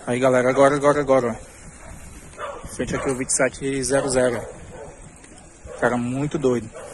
Aí galera, agora. Frente aqui o 2700. Cara, muito doido.